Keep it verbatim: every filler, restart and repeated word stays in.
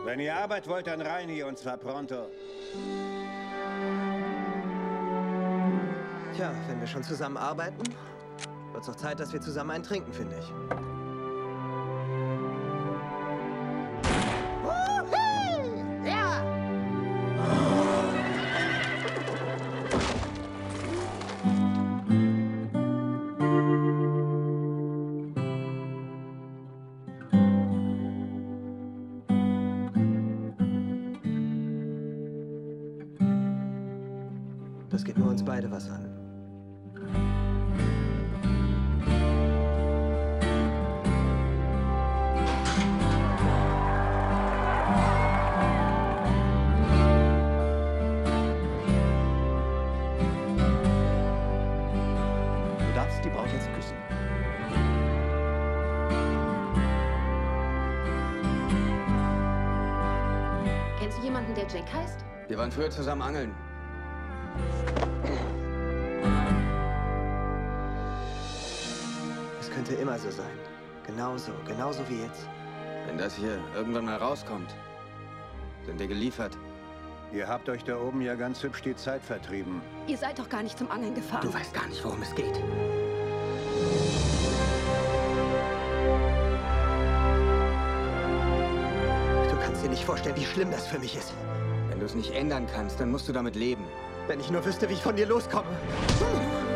Wenn ihr Arbeit wollt, dann rein hier und zwar pronto. Tja, wenn wir schon zusammen arbeiten, wird's auch Zeit, dass wir zusammen einen trinken, finde ich. Ja! Das geht nur uns beide was an. Du darfst die Braut jetzt küssen. Kennst du jemanden, der Jack heißt? Wir waren früher zusammen angeln. Es könnte immer so sein. Genauso, genauso wie jetzt. Wenn das hier irgendwann mal rauskommt, sind wir geliefert. Ihr habt euch da oben ja ganz hübsch die Zeit vertrieben. Ihr seid doch gar nicht zum Angeln gefahren. Du weißt gar nicht, worum es geht. Du kannst dir nicht vorstellen, wie schlimm das für mich ist. Wenn du es nicht ändern kannst, dann musst du damit leben. Wenn ich nur wüsste, wie ich von dir loskomme.